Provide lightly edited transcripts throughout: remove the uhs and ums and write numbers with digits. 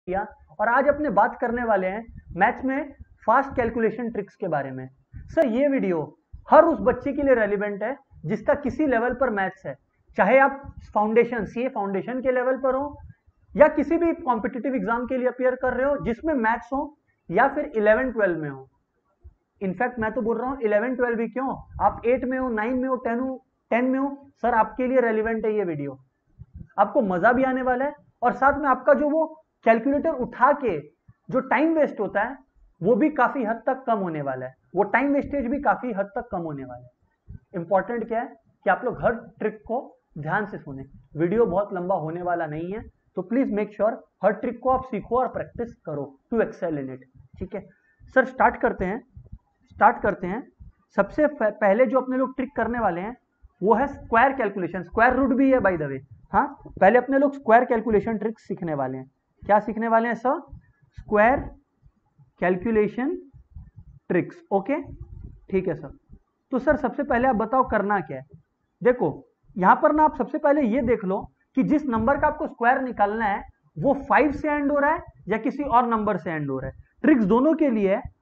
किया और आज अपने बात करने वाले हैं मैथ्स में फास्ट कैलकुलेशन ट्रिक्स के बारे में। सर ये वीडियो हर उस बच्चे के लिए रेलिवेंट है जिसका किसी लेवल पर मैथ्स है, चाहे आप फाउंडेशन सीए फाउंडेशन के लेवल पर हो या किसी भी कॉम्पिटिटिव एग्जाम के लिए अपियर कर रहे हो जिसमें मैथ्स हो, या फिर 11-12 में हो। इनफैक्ट मैं तो बोल रहा हूँ 11-12 भी क्यों, आप 8 में हो, 9 में हो, 10 में हो, सर आपके लिए रेलिवेंट है ये वीडियो। आपको मजा भी आने वाला है और साथ में आपका जो वो कैलकुलेटर उठा के जो टाइम वेस्ट होता है वो भी काफी हद तक कम होने वाला है, वो टाइम वेस्टेज भी काफी हद तक कम होने वाला है। इंपॉर्टेंट क्या है कि आप लोग हर ट्रिक को ध्यान से सुने, वीडियो बहुत लंबा होने वाला नहीं है, तो प्लीज मेक श्योर हर ट्रिक को आप सीखो और प्रैक्टिस करो टू एक्सेल इन इट। ठीक है सर, स्टार्ट करते हैं। सबसे पहले जो अपने लोग ट्रिक करने वाले हैं वो है स्क्वायर कैलकुलेशन। स्क्वायर रूट भी है बाय द वे। हाँ, पहले अपने लोग स्क्वायर कैलकुलेशन ट्रिक सीखने वाले हैं। क्या सीखने वाले हैं sir? Square calculation tricks. Okay ठीक है सर। तो सर सबसे पहले आप बताओ करना क्या है। देखो यहां पर ना आप सबसे पहले ये देख लो कि जिस नंबर का आपको स्क्वायर निकालना है वो 5 से एंड हो रहा है या किसी और नंबर से एंड हो रहा है। ट्रिक्स दोनों के लिए है।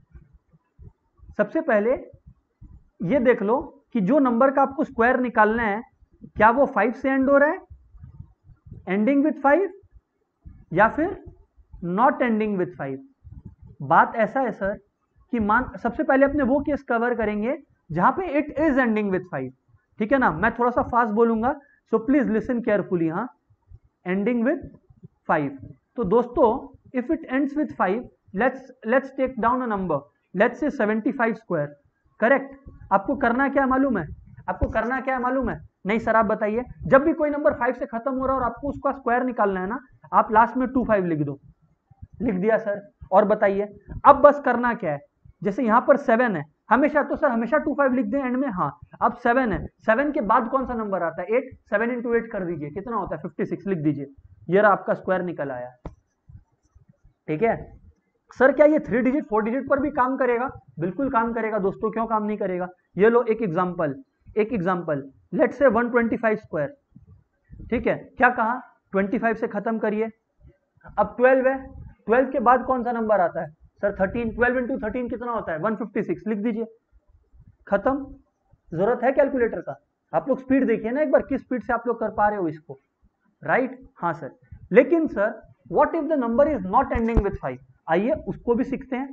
सबसे पहले ये देख लो कि जो नंबर का आपको स्क्वायर निकालना है क्या वो 5 से एंड हो रहा है, एंडिंग विथ 5, या फिर नॉट एंडिंग विथ 5। बात ऐसा है सर कि सबसे पहले अपने वो केस कवर करेंगे जहां पे इट इज एंडिंग विथ 5। ठीक है ना, मैं थोड़ा सा फास्ट बोलूंगा सो प्लीज लिसन केयरफुली। हाँ, एंडिंग विथ 5। तो दोस्तों if it ends with 5, let's take down a number, let's say 75 square. Correct. आपको करना क्या मालूम है? नहीं सर आप बताइए। जब भी कोई नंबर 5 से खत्म हो रहा है और आपको उसका स्क्वायर निकालना है ना, आप लास्ट में 25 लिख दो। लिख दिया सर। और बताइए अब बस करना क्या है। जैसे यहां पर 7 है, हमेशा 25 लिख दें एंड में। हाँ, अब 7 है, 7 के बाद कौन सा नंबर आता है? 8। 7 इंटू 8 कर दीजिए, कितना होता है? 56। लिख दीजिए, ये रहा आपका स्क्वायर निकल आया। ठीक है सर, क्या ये 3 डिजिट 4 डिजिट पर भी काम करेगा? बिल्कुल काम करेगा दोस्तों, क्यों काम नहीं करेगा। ये लो एक एग्जांपल, लेट्स से 125 स्क्वायर। ठीक है, क्या कहा? 25 से खत्म करिए। अब 12 है, 12 के बाद कौन सा नंबर आता है? सर 13। 12 इंटू 13 कितना होता है? 156। लिख दीजिए, खत्म। जरूरत है कैलकुलेटर का? आप लोग स्पीड देखिए ना एक बार, किस स्पीड से आप लोग कर पा रहे हो इसको। राइट। हाँ सर, लेकिन sir what if the number is not ending with 5? आइए उसको भी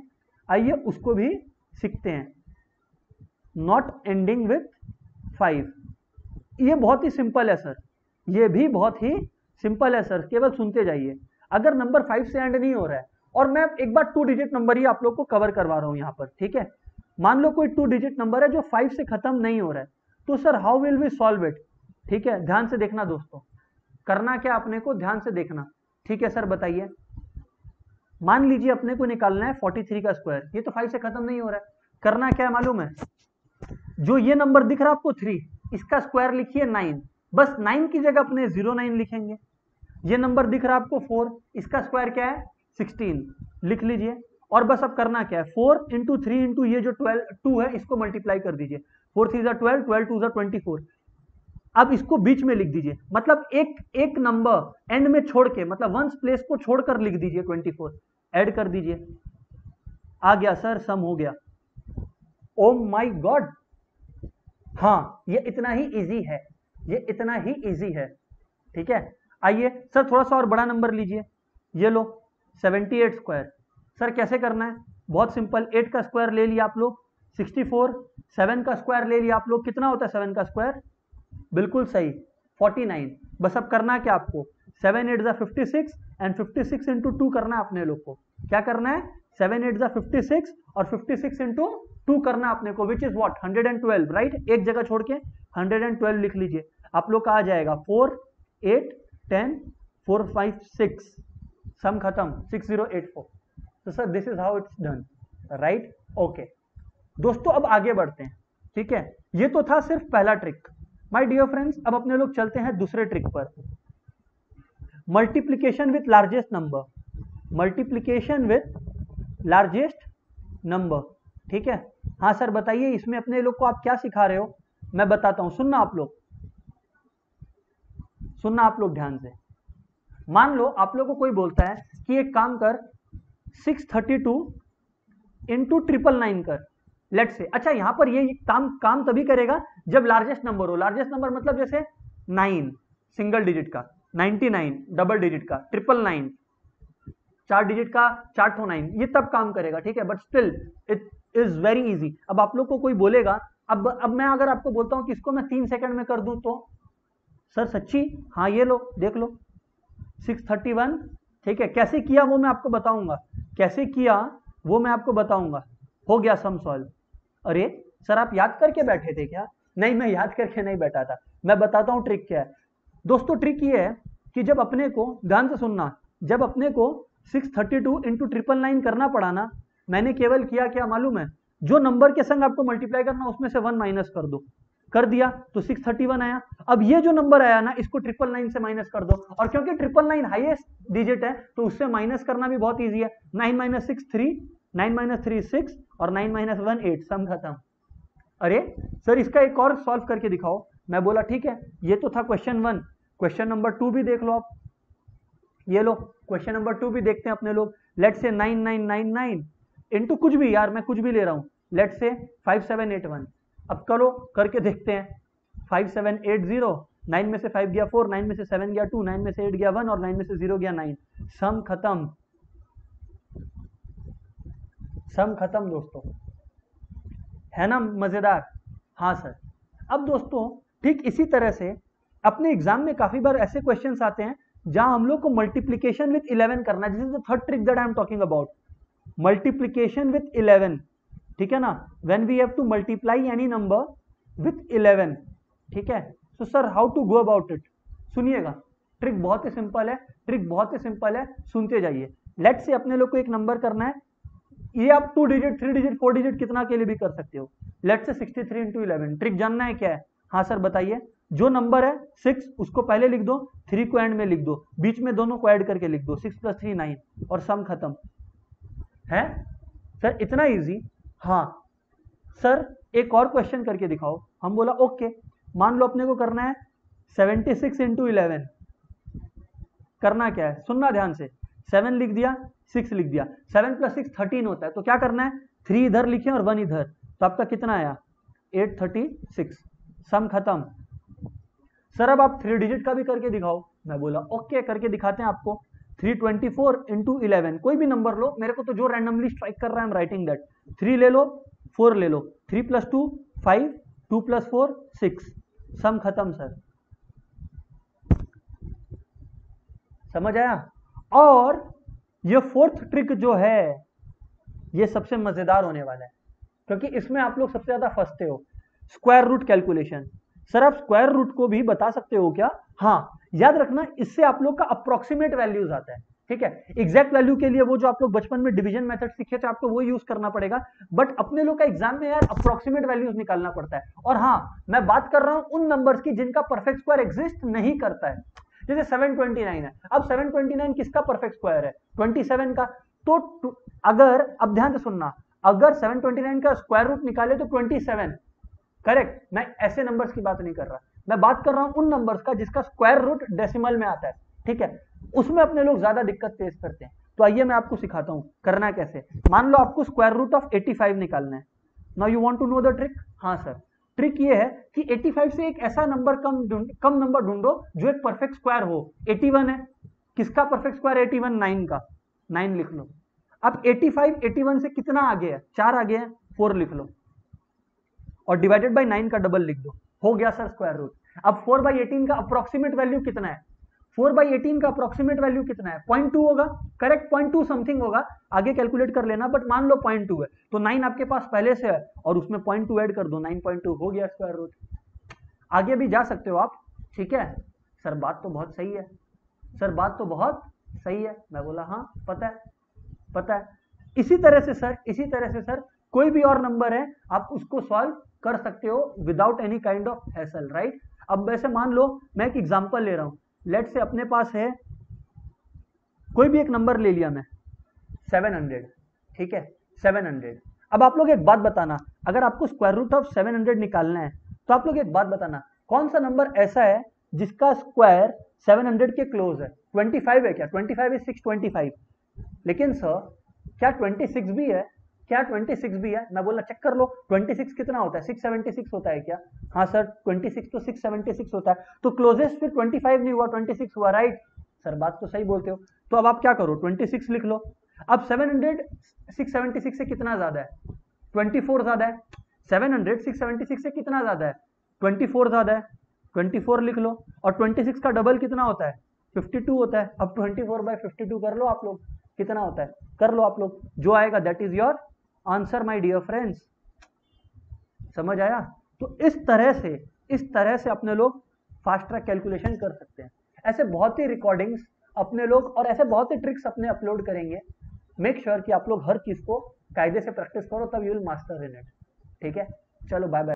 सीखते हैं। नॉट एंडिंग विथ 5, ये बहुत ही सिंपल है सर, ये भी बहुत ही सिंपल है सर, केवल सुनते जाइए। अगर नंबर 5 से एंड नहीं हो रहा है, और मैं एक बार 2 डिजिट नंबर ही आप लोग को कवर करवा रहा हूं यहां पर। ठीक है, मान लो कोई 2 डिजिट नंबर है जो 5 से खत्म नहीं हो रहा है, तो sir how will we solve it? ठीक है, ध्यान से देखना दोस्तों, करना क्या अपने को, ध्यान से देखना। ठीक है सर बताइए। मान लीजिए अपने को निकालना है 43 का स्क्वायर, ये तो 5 से खत्म नहीं हो रहा है। करना क्या है मालूम है? जो ये नंबर दिख रहा है आपको 3, इसका स्क्वायर लिखिए 9। बस 9 की जगह अपने 09 लिखेंगे। ये नंबर दिख रहा है आपको 4, इसका स्क्वायर क्या है? 16। लिख लीजिए। और बस अब करना क्या है? 4 इंटू 3 इंटू ये जो 2 है इसको मल्टीप्लाई कर दीजिए। 4 3 12, 12 2 24। अब इसको बीच में लिख दीजिए, मतलब एक नंबर एंड में छोड़ के, मतलब वंस प्लेस को छोड़कर लिख दीजिए 24। ऐड कर दीजिए, आ गया सर, सम हो गया। ओ माय गॉड, हाँ ये इतना ही इजी है। ठीक है, आइए सर थोड़ा सा और बड़ा नंबर लीजिए। ये लो 78 स्क्वायर। सर कैसे करना है? बहुत सिंपल, 8 का स्क्वायर ले लिया आप लोग 64, 7 का स्क्वायर ले लिया आप लोग, कितना होता है 7 का स्क्वायर? बिल्कुल सही 49। बस अब करना क्या आपको? 7 8 56 एंड 56 इंटू 2 करना है अपने लोग को। क्या करना है? 7 8 56 और 56 इंटू 2 करना अपने को, विच इज व्हाट? 112। राइट, एक जगह छोड़ के 112 लिख लीजिए। आप लोग का आ जाएगा 4 8 10 4 5 6, सम खत्म 6084। तो sir this is how it's done. Right, okay दोस्तों अब आगे बढ़ते हैं। ठीक है, ये तो था सिर्फ पहला ट्रिक। माय डियर फ्रेंड्स, अब अपने लोग चलते हैं दूसरे ट्रिक पर, मल्टीप्लीकेशन विथ लार्जेस्ट नंबर। ठीक है, हाँ सर बताइए इसमें अपने लोग को आप क्या सिखा रहे हो? मैं बताता हूं, सुनना आप लोग ध्यान से। मान लो आप लोगों को कोई बोलता है कि एक काम कर 632 इंटू 999 कर, लेट से। अच्छा यहां पर ये काम तभी करेगा जब लार्जेस्ट नंबर हो। लार्जेस्ट नंबर मतलब जैसे 9 सिंगल डिजिट का, 99 डबल डिजिट का, 999 4 डिजिट का 429, ये तब काम करेगा, ठीक है। But still it is very easy. अब आप लोग को कोई बोलेगा, अब मैं अगर आपको बोलता हूं कि इसको मैं 3 सेकंड में कर दूं, तो सर सच्ची? हाँ ये लो देख लो 631, ठीक है। कैसे किया वो मैं आपको बताऊंगा, कैसे किया वो मैं आपको बताऊंगा। हो गया सम सॉल्व। अरे सर आप याद करके बैठे थे क्या? नहीं, मैं याद करके नहीं बैठा था, मैं बताता हूं ट्रिक क्या है। दोस्तों ट्रिक ये है कि जब अपने को, ध्यान से सुनना, जब अपने को 632 इंटू 999 करना पड़ा ना, मैंने केवल किया क्या मालूम है? जो नंबर के संग आपको मल्टीप्लाई करना उसमें से 1 माइनस कर दो, कर दिया तो 631 आया। अब ये जो नंबर आया ना इसको 999 से माइनस कर दो, और क्योंकि 999 हाईएस्ट डिजिट है तो उससे माइनस करना भी बहुत इजी है। 9 माइनस 6 3, 9 माइनस 3 6 और 9 माइनस 1 8, सम खत्म। अरे सर इसका एक और सॉल्व करके दिखाओ। मैं बोला ठीक है, ये तो था क्वेश्चन 1, क्वेश्चन नंबर 2 भी देख लो आप। ये लो क्वेश्चन नंबर 2 भी देखते हैं अपने लोग। लेट से 9999 इंटू कुछ भी, यार मैं कुछ भी ले रहा हूं, लेट से 5781। अब करो करके देखते हैं। 5780, 9 में से 5 गया 4, 9 में से 7 गया 2, 9 में से 8 गया 1 और 9 में से 0 गया 9। सम खत्म, सम खत्म दोस्तों, है ना मजेदार? हाँ सर। अब दोस्तों ठीक इसी तरह से अपने एग्जाम में काफी बार ऐसे क्वेश्चंस आते हैं जहां हम लोग को मल्टीप्लीकेशन विथ 11 करना है। This is the third trick that I am talking about, multiplication with 11, ठीक है ना। When we have to multiply any number with 11, ठीक है। So sir how to go about it? सुनिएगा, ट्रिक बहुत ही सिंपल है, ट्रिक बहुत ही सिंपल है, सुनते जाइए। लेट से अपने लोग को एक नंबर करना है, ये आप 2 डिजिट 3 डिजिट 4 डिजिट कितना के लिए भी कर सकते हो। लेट से 63 इंटू 11। ट्रिक जानना है क्या है? हाँ सर बताइए। जो नंबर है 6 उसको पहले लिख दो, 3 को एंड में लिख दो, बीच में दोनों को ऐड करके लिख दो, 6 + 3 9 और सम खत्म है। सर इतना इजी? हाँ सर एक और क्वेश्चन करके दिखाओ। हम बोला ओके, मान लो अपने को करना है 76 इंटू 11। करना क्या है, सुनना ध्यान से। 7 लिख दिया, 6 लिख दिया, 7 + 6 13 होता है, तो क्या करना है 3 इधर लिखे और 1 इधर, तो आपका कितना आया 836। सम खत्म। सर अब आप 3 डिजिट का भी करके दिखाओ। मैं बोला ओके करके दिखाते हैं आपको। 324 इंटू 11, कोई भी नंबर लो, मेरे को तो जो रैंडमली स्ट्राइक कर रहा है आई एम राइटिंग दैट। 3 ले लो, 4 ले लो, 3 + 2 5, 2 + 4 6, सम खत्म सर। समझ आया? और ये फोर्थ ट्रिक जो है ये सबसे मजेदार होने वाला है, क्योंकि इसमें आप लोग सबसे ज्यादा फंसते हो। Square root calculation. सर आप स्क्वायर रूट को भी बता सकते हो क्या? हाँ याद रखना, इससे आप लोग का अप्रोक्सीमेट वैल्यूज आता है, ठीक है। एग्जैक्ट वैल्यू के लिए वो जो आप लोग बचपन में डिवीजन मेथड सीखे थे आपको वो यूज करना पड़ेगा, बट अपने लोग का एग्जाम में यार अप्रोक्सीमेट वैल्यूज निकालना पड़ता है। और हाँ मैं बात कर रहा हूं उन नंबर्स की जिनका परफेक्ट स्क्वायर एग्जिस्ट नहीं करता है। जैसे 729 है, अब 729 किसका परफेक्ट स्क्वायर है? 27 का। तो अगर, अब ध्यान से सुनना, अगर 729 का स्क्वायर रूट निकाले तो 27, करेक्ट। मैं ऐसे नंबर्स की बात नहीं कर रहा, मैं बात कर रहा हूं उन नंबर्स का जिसका स्क्वायर रूट डेसिमल में आता है, ठीक है। उसमें अपने लोग ज्यादा दिक्कत फेस करते हैं। तो आइए मैं आपको सिखाता हूं करना कैसे। मान लो आपको स्क्वायर रूट ऑफ 85 निकालना है। Now you want to know the trick? हाँ सर, ट्रिक ये है कि 85 से एक ऐसा नंबर कम नंबर ढूंढो जो एक परफेक्ट स्क्वायर हो। 81 है, किसका परफेक्ट स्क्वायर 81? 9 का, 9 लिख लो। अब 85 81 से कितना आगे है? 4 आगे है, 4 लिख लो और डिवाइडेड बाय 9 का डबल लिख दो, हो गया सर स्क्वायर रूट। अब 4/18 का अप्रोक्सीमेट वैल्यू कितना है? 4/18 का अप्रोक्सीमेट वैल्यू कितना है? 0.2 होगा, करेक्ट, 0.2 समथिंग होगा, आगे कैलकुलेट कर लेना, बट मान लो 0.2 है, तो 9 आपके पास पहले से है और उसमें 0.2 ऐड कर दो, 9.2 हो गया स्क्वायर रूट। आगे भी जा सकते हो आप, ठीक है। सर बात तो बहुत सही है, सर बात तो बहुत सही है। मैं बोला हाँ पता है, पता है। इसी तरह से सर कोई भी और नंबर है आप उसको सॉल्व कर सकते हो without any kind of hassle, right. अब वैसे मान लो मैं एक एग्जांपल ले रहा हूं, लेट से अपने पास है कोई भी एक नंबर ले लिया मैं 700, ठीक है 700। अब आप लोग एक बात बताना, अगर आपको स्क्वायर रूट ऑफ 700 निकालना है तो आप लोग एक बात बताना, कौन सा नंबर ऐसा है जिसका स्क्वायर 700 के क्लोज है। 25 है क्या? 25 इज 625। लेकिन सर क्या 26 भी है? क्या 26 भी है? मैं बोला चेक कर लो 26 कितना होता है? 676 होता है क्या? हाँ सर 26 तो 676 होता है। तो क्लोजेस्ट फिर 25 नहीं हुआ, 26 हुआ, राइट? सर बात तो सही बोलते हो। तो अब आप क्या करो, 26 लिख लो। अब 700 676 से कितना ज्यादा है? 24 ज्यादा है। 700 676 से कितना ज्यादा है? 24 ज्यादा है। 24 लिख लो। और 26 का डबल कितना होता है? 52 होता है। अब 24/52 कर लो आप लोग, कितना होता है? कर लो आप लोग, जो आएगा that is your answer my dear friends. समझ आया? तो इस तरह से अपने लोग फास्ट ट्रैक कैलकुलेशन कर सकते हैं। ऐसे बहुत ही रिकॉर्डिंग्स अपने लोग और ऐसे बहुत ही ट्रिक्स अपने अपलोड करेंगे। मेक श्योर कि आप लोग हर चीज को कायदे से प्रैक्टिस करो, तब you will master in it. ठीक है, चलो बाय बाय।